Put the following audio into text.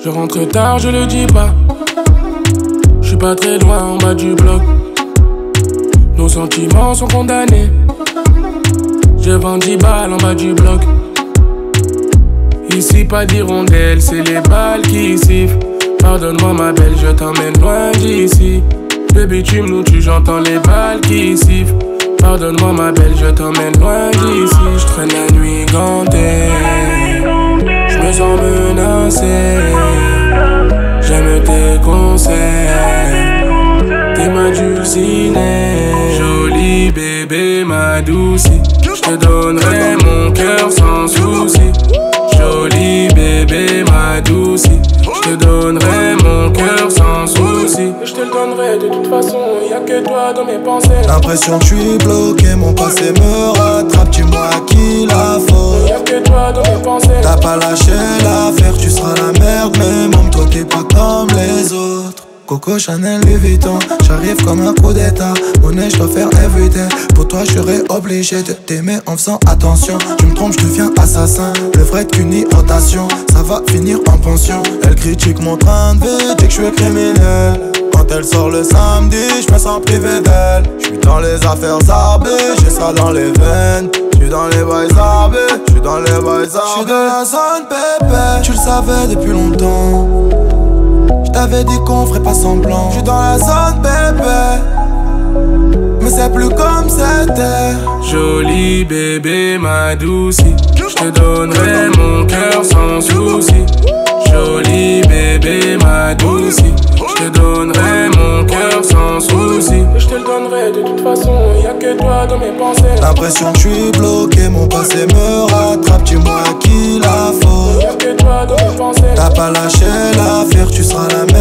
Je rentre tard, je le dis pas. Je suis pas très loin en bas du bloc. Nos sentiments sont condamnés. Je vends 10 balles en bas du bloc. Ici pas d'hirondelle, c'est les balles qui sifflent. Pardonne-moi ma belle, je t'emmène loin d'ici. Le bitume nous tue, j'entends les balles qui sifflent. Pardonne-moi ma belle, je t'emmène loin d'ici. Je traîne la nuit gantée, je me sens menacé. J'aime tes conseils, t'es ma dulcinée. Joli bébé, ma doucie, je te donnerai mon cœur sans souci. Joli bébé, ma doucie, je te donnerai mon cœur sans souci. Je te le donnerai de toute façon, y'a que toi dans mes pensées. L'impression que je suis bloqué, mon passé me rattrape. Dis-moi à qui la faute. Y'a que toi dans mes pensées. T'as pas lâché l'affaire, tu seras la merde. Mais même toi t'es pas comme les autres. Coco, Chanel, Louis Vuitton, j'arrive comme un coup d'état. Monnaie, je dois faire everyday. Pour toi, je serais obligé de t'aimer en faisant attention. Tu me trompes, je deviens assassin. Le vrai qu'une irritation, ça va finir en pension. Elle critique mon train de vie, dit que je suis criminel. Quand elle sort le samedi, je me sens privé d'elle. Je suis dans les affaires arbées, j'ai ça dans les veines. Je suis dans les bails arbés, je suis dans les bails arbés. Je suis dans la zone pépé, tu le savais depuis longtemps. J't'avais dit qu'on ferait pas semblant. J'suis dans la zone bébé, mais c'est plus comme c'était. Joli bébé, ma doucie, je te donnerai mon cœur sans souci. Joli bébé, ma doucie, je te donnerai mon cœur sans souci. Je te le donnerai de toute façon, y'a que toi dans mes pensées. L'impression que je suis bloqué, mon passé me rattrape. Dis-moi à qui la faute. Y'a que toi dans mes pensées. T'as pas lâché l'affaire, tu seras la même.